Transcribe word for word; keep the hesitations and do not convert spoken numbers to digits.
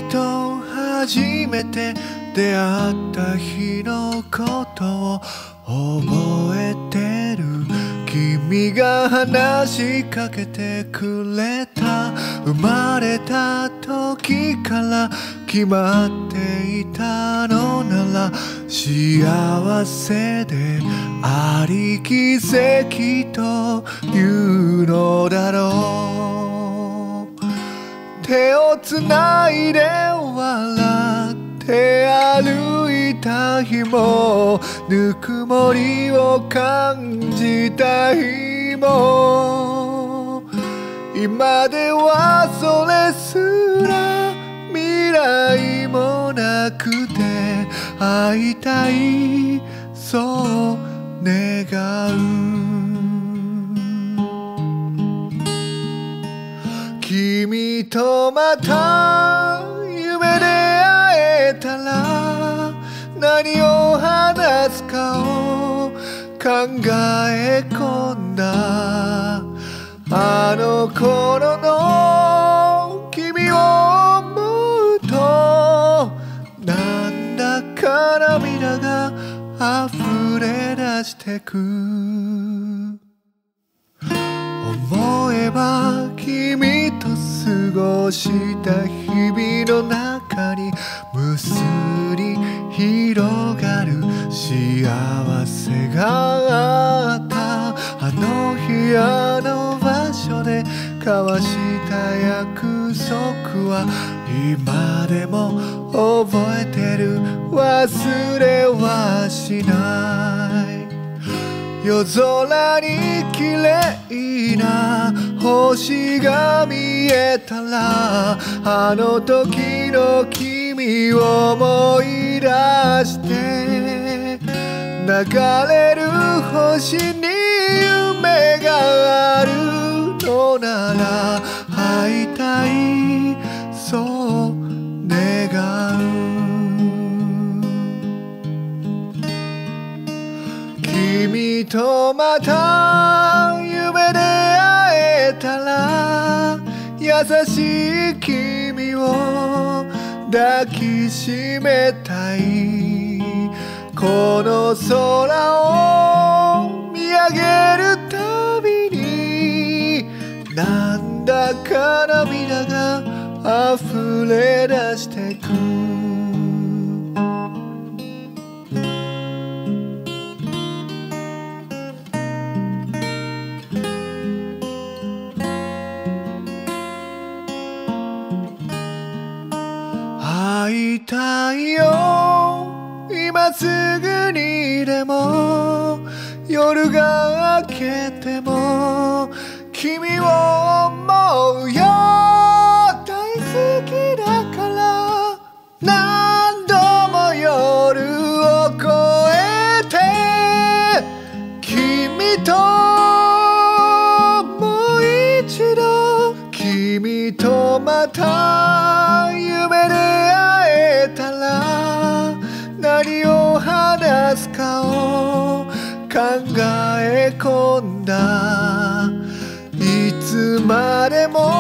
と初めて出会った日のことを覚えてる。君が話しかけてくれた。生まれた時から決まっていたのなら幸せであり奇跡というのだろう。手をつないで笑って歩いた日もぬくもりを感じた日も今ではそれすら未来もなくて会いたいそう願う。君とまた夢で会えたら何を話すかを考え込んだ。あの頃の君を思うとなんだか涙が溢れ出してく。思えば君と過ごした日々の中に無数に広がる幸せがあった。あの日あの場所で交わした約束は今でも覚えてる。忘れはしない。夜空に綺麗な星が見えたらあの時の君を思い出して流れる星に夢があるのなら会いたいそう願う。君とまた夢で会えたら優しい君を抱きしめたい。この空を見上げるたびになんだか涙が溢れ出してく。会いたいよ今すぐにでも。夜が明けても君を思うよ。大好きだから何度も夜を越えて君ともう一度君とまた夢で会えたら何を話すかを考え込んだ。いつまでも